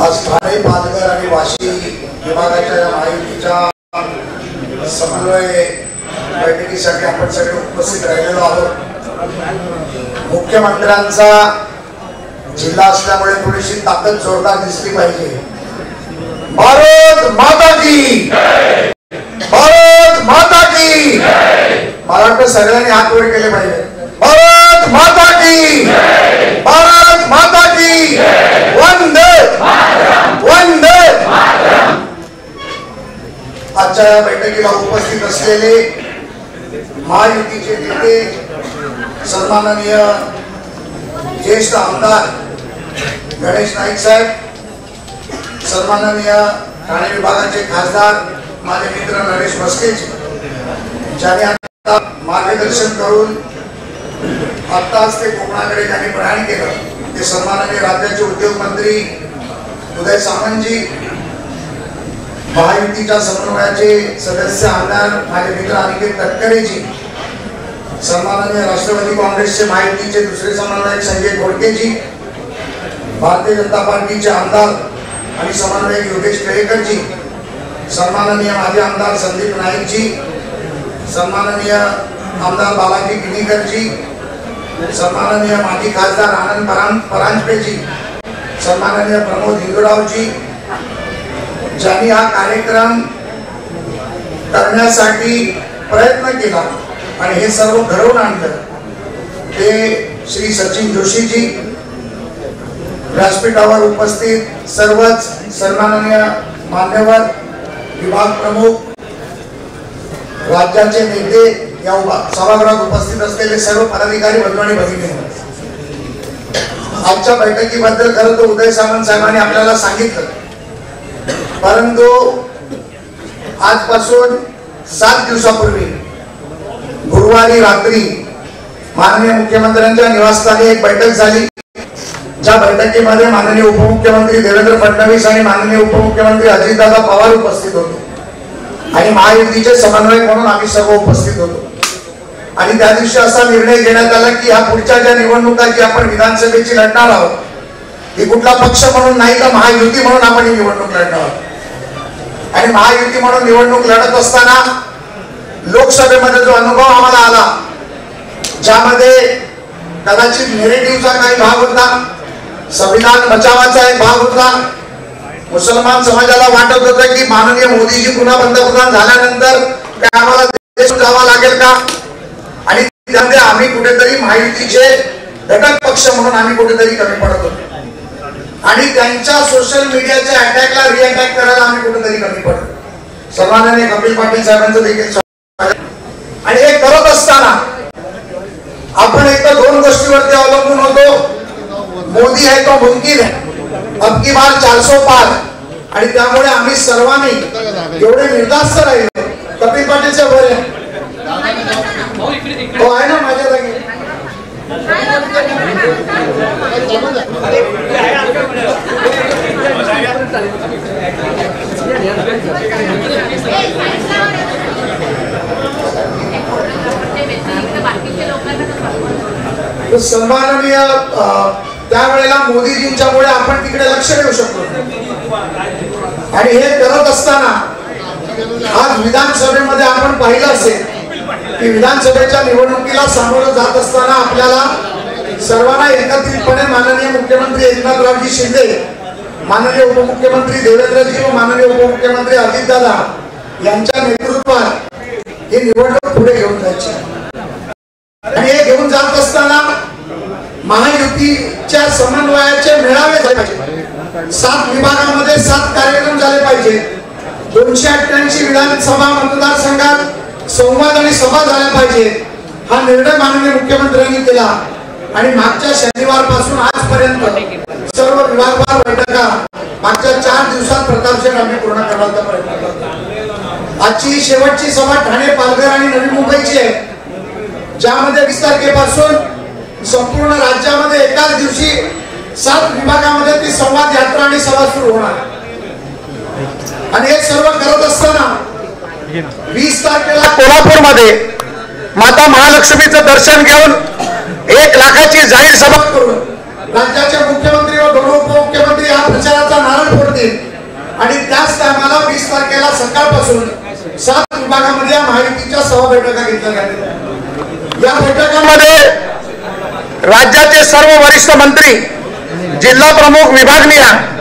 आज ठाणे, पालघर आणि वाशी विभागाच्या महायुतीच्या समन्वय बैठकीसाठी आपण सगळे उपस्थित राहिलेलो आहोत। मुख्यमंत्र्यांचा जिल्हा असल्यामुळे थोडीशी ताकद जोरदार दिसली पाहिजे। भारत माता की, भारत माता की। मला वाटतं सगळ्यांनी हात वर केले पाहिजे। भारत माता की, भारत माता की, वंदे वंदे। आजच्या या बैठकीला उपस्थित असलेले महायुतीचे नेते, सन्माननीय ज्येष्ठ आमदार गणेश नाईक साहेब, सन्माननीय ठाणे विभागाचे खासदार माझे मित्र नरेश मस्केजी, ज्यांनी आता मार्गदर्शन करून आत्ताच ते कोकणाकडे ज्यांनी प्रयाण केलं, ते सन्माननीय राज्याचे उद्योग मंत्री उदय सामंतजी, महायुतीच्या समन्वयाचे सदस्य आमदार माझे मित्र अनिकेत तटकरेजी, सन्माननीय राष्ट्रवादी काँग्रेसचे महायुतीचे दुसरे समन्वयक संजय घोडकेजी, भारतीय जनता पार्टीचे आमदार आणि समन्वयक योगेश टिळेकरजी, सन्माननीय माजी आमदार संदीप नाईकजी, सन्माननीय आमदार बालाजी किनीकरजी, सन्माननीय माजी खासदार आनंद परांजपेजी, सन्माननीय प्रमोद हिंदुरावजी, ज्यांनी हा कार्यक्रम करण्यासाठी प्रयत्न केला आणि हे सर्व घडवून आणलं, ते श्री सचिन जोशीजी, व्यासपीठावर उपस्थित सर्वच सन्माननीय मान्यवर, विभाग प्रमुख, राज्याचे नेते, या सभागृहात उपस्थित असलेले सर्व पदाधिकारी बंधू आणि भगिनी, आजच्या बैठकीबद्दल खरं तर उदय सामंत साहेबांनी आपल्याला सांगितलं, परंतु आजपासून 7 दिवसापूर्वी गुरुवारी रात्री माननीय मुख्यमंत्र्यांच्या निवासस्थानी एक बैठक झाली, ज्या बैठकीमध्ये माननीय उपमुख्यमंत्री देवेंद्र फडणवीस आणि माननीय उपमुख्यमंत्री अजितदादा पवार उपस्थित होते आणि महायुतीचे समन्वयक म्हणून आम्ही सर्व उपस्थित होतो। आणि त्या दिवशी असा निर्णय घेण्यात आला की ह्या पुढच्या ज्या निवडणुका जी आपण विधानसभेची लढणार आहोत, ही कुठला पक्ष म्हणून नाही तर महायुती म्हणून आपण ही निवडणूक लढणार आहोत। आणि महायुती म्हणून निवडणूक लढत असताना लोकसभेमध्ये जो अनुभव आम्हाला आला, ज्यामध्ये कदाचित नेरेटिव्हचा काही भाग होता, संविधान बचावाचा एक भाग होता, मुसलमान समाजाला वाटत होतं की माननीय मोदीजी पुन्हा पंतप्रधान झाल्यानंतर काय आम्हाला देश जावा लागेल का, आणि त्यामध्ये आम्ही कुठेतरी महायुतीचे घटक पक्ष म्हणून आम्ही कुठेतरी कमी पडत होतो आणि त्यांच्या सोशल मीडियाच्या अटॅकला रिअटॅक करायला आम्ही कुठेतरी कमी पडतो। सन्माननीय कपिल पाटील साहेबांचं देखील आणि हे करत असताना आपण एक तर 2 गोष्टीवरती अवलंबून होतो, मोदी है तो मुमकिन है, अब की बार 400 पार, आणि त्यामुळे आम्ही सर्वांनी एवढे निर्धास्त राहिलो। कपिल पाटीलच्या वर हो आहे ना माझ्या जागी, सन्माननीय त्यावेळेला मोदीजींच्यामुळे आपण तिकडे लक्ष देऊ शकतो आणि हे करत असताना आज विधानसभेमध्ये आपण पाहिलं असेल की विधानसभेच्या निवडणुकीला सामोरं जात असताना आपल्याला सर्वांना एकत्रितपणे माननीय मुख्यमंत्री एकनाथरावजी शिंदे, माननीय उपमुख्यमंत्री देवेंद्रजी व माननीय उपमुख्यमंत्री अजितदादा यांच्या नेतृत्वात ही निवडणूक पुढे घेऊन जायची आणि हे घेऊन जात असताना महायुतीच्या समन्वयाचे मेळावे झाले पाहिजे, 7 विभागामध्ये 7 कार्यक्रम झाले पाहिजे, 288 विधानसभा मतदारसंघात संवाद आणि सभा झाल्या पाहिजे, हा निर्णय माननीय मुख्यमंत्र्यांनी केला आणि मागच्या शनिवारपासून आजपर्यंत सर्व विभागवार बैठका मागच्या 4 दिवसात प्रतापशेठ आम्ही पूर्ण करण्याचा प्रयत्न करतो। आजची शेवटची सभा ठाणे, पालघर आणि नवी मुंबईची आहे, ज्यामध्ये 20 तारखेपासून संपूर्ण राज्यामध्ये एकाच दिवशी 7 विभागामध्ये ती संवाद यात्रा आणि सभा सुरू होणार आणि हे सर्व करत असताना 20 तारखेला कोल्हापूरमध्ये माता महालक्ष्मीचं दर्शन घेऊन 1 लाखाची जाहीर सभा करून राज्याचे मुख्यमंत्री व दोन उपमुख्यमंत्री हा प्रचाराचा नारळ फोडतील आणि त्याच टायमाला 20 तारखेला सकाळपासून 7 विभागामध्ये महायुतीच्या सभा बैठका घेतल्या जातील। या बैठकांमध्ये राज्याचे सर्व वरिष्ठ मंत्री, जिल्हा प्रमुख, विभागीय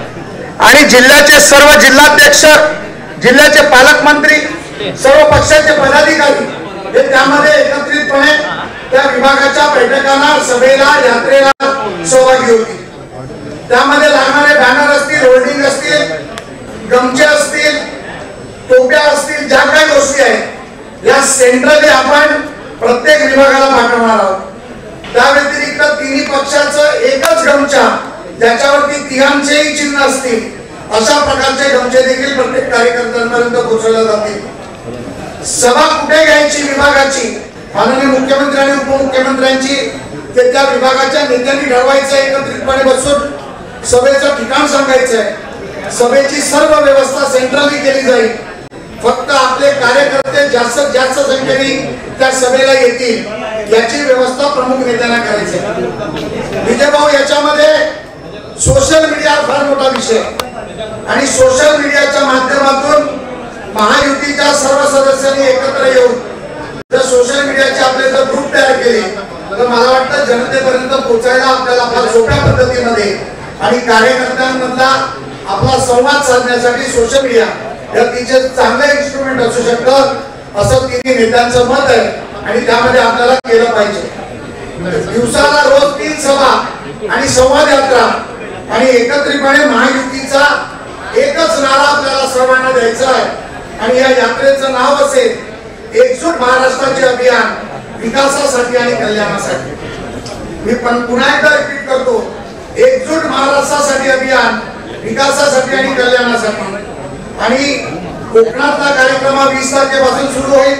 आणि जिल्ह्याचे सर्व जिल्हाध्यक्ष, जिल्ह्याचे पालकमंत्री, सर्व पक्षाचे पदाधिकारी हे त्यामध्ये एकत्रितपणे त्या विभागाच्या बैठकांना, सभेला, यात्रेला सहभागी होतील। त्यामध्ये लागणारे बॅनर असतील, होर्डिंग असतील, गमचे असतील, टोप्या असतील, ज्या काही गोष्टी आहेत या सेंट्रली आपण प्रत्येक विभागाला पाठवणार आहोत। त्या व्यतिरिक्त तिन्ही पक्षाचं एकच गमछा ज्याच्यावरती तिघांचेही चिन्ह असतील अशा प्रकारचे गमछे देखील प्रत्येक कार्यकर्त्यांपर्यंत पोहोचवले जातील। सभा कुठे घ्यायची विभागाची माननीय मुख्यमंत्री आणि उपमुख्यमंत्र्यांची ते त्या विभागाच्या नेत्यांनी ठरवायचं, एकत्रितपणे बसून सभेचं ठिकाण सांगायचं आहे। सभेची सर्व व्यवस्था सेंट्रली केली जाईल। फक्त आपले कार्यकर्ते जास्तीत जास्त संख्येने त्या सभेला येतील याची व्यवस्था प्रमुख नेत्यांना करायची आहे। विजय भाऊ, याच्यामध्ये सोशल मीडिया फार मोठा विषय आणि सोशल मीडियाच्या माध्यमातून महायुतीच्या सर्व सदस्यांनी एकत्र येऊन जर सोशल मीडियाचे आपले जर ग्रुप तयार केले तर मला वाटतं जनतेपर्यंत पोहोचायला आपल्याला फार सोप्या पद्धतीमध्ये आणि कार्यकर्त्यांमधला आपला संवाद साधण्यासाठी सोशल मीडिया हे तिचे चांगले इन्स्ट्रुमेंट असू शकतं असं तिन्ही नेत्यांचं मत आहे आणि त्यामध्ये आपल्याला केलं पाहिजे। दिवसाला रोज 3 सभा आणि संवाद यात्रा आणि एकत्रितपणे महायुतीचा एकच नारा आपल्याला सर्वांना द्यायचा आहे आणि या यात्रेचं नाव असेल एकजूट महाराष्ट्राचे अभियान विकासासाठी आणि कल्याणासाठी। मी पुन्हा एकदा रिपीट करतो, एकजूट महाराष्ट्रासाठी अभियान विकासासाठी आणि कल्याणासाठी। आणि कोकणातला कार्यक्रम 20 तारखेपासून सुरू होईल,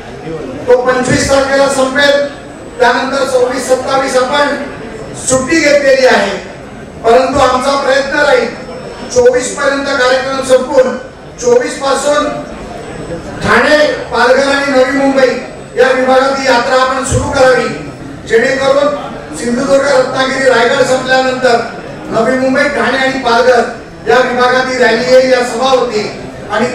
तो 25 तारखेला संपेल। त्यानंतर 26, 27 आपण सुट्टी घेतलेली आहे, परंतु आमचा प्रयत्न राहील 24 पर्यंत कार्यक्रम संपून 24 पासून ठाणे, पालघर आणि नवी मुंबई या विभागात ही यात्रा आपण सुरू करावी, जेणेकरून सिंधुदुर्ग, रत्नागिरी, रायगड संपल्यानंतर नवी मुंबई, ठाणे आणि पालघर या विभागात ही रॅली येईल, या सभा होती आणि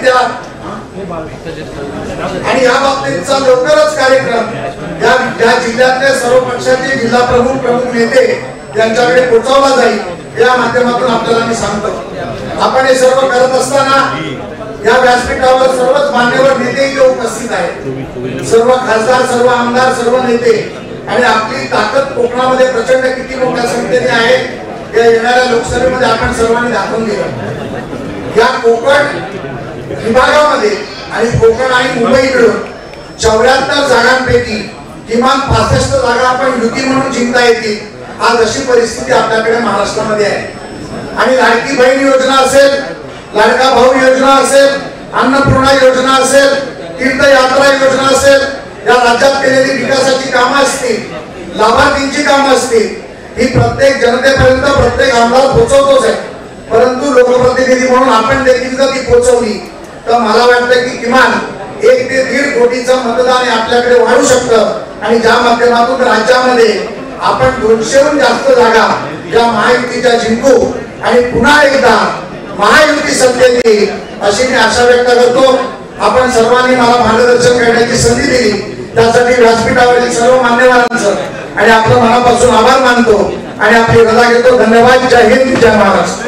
या बाबतीतचा लवकरच कार्यक्रम या जिल्ह्यातले सर्व पक्षाचे जिल्हा प्रमुख, प्रमुख नेते यांच्याकडे पोहोचवला जाईल या माध्यमातून आपल्याला मी सांगतो। आपण हे सर्व करत असताना या व्यासपीठावर सर्वच मान्यवर नेते इथे उपस्थित आहेत, सर्व खासदार, सर्व आमदार, सर्व नेते आणि आपली ताकद कोकणामध्ये प्रचंड किती मोठ्या संख्येने आहे या येणाऱ्या लोकसभेमध्ये आपण सर्वांनी दाखवून दिलं। या कोकण विभागामध्ये आणि कोकण आणि मुंबई मिळून 74 जागांपैकी किमान 65 जागा आपण युती म्हणून जिंकता येतील आज अशी परिस्थिती आपल्याकडे महाराष्ट्रामध्ये आहे। आणि लाडकी बहीण योजना असेल, लाडका भाऊ योजना असेल, अन्नपूर्णा योजना असेल, तीर्थयात्रा योजना असेल, या राज्यात केलेली विकासाची कामं असतील, लाभार्थींची कामं असतील, ही प्रत्येक जनतेपर्यंत प्रत्येक आमदार पोहोचवतोच आहे, परंतु लोकप्रतिनिधी म्हणून आपण देखील जर ती पोहोचवली तर मला वाटतं की किमान 1 ते 1.5 कोटीचं मतदान आपल्याकडे वाढू शकतं आणि ज्या माध्यमातून राज्यामध्ये आपण 200हून जास्त जागा या महायुतीच्या जिंकू आणि पुन्हा एकदा महायुती सत्तेत येईल अशी मी आशा व्यक्त करतो। आपण सर्वांनी मला मार्गदर्शन करण्याची संधी दिली त्यासाठी व्यासपीठावरील सर्व मान्यवरांचं आणि आपलं मनापासून आभार मानतो आणि आपली रजा घेतो। धन्यवाद। जय हिंद, जय महाराष्ट्र।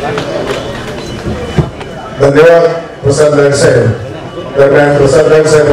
धन्यवाद प्रसाद लाड साहेब। दरम्यान प्रसाद लाड साहेब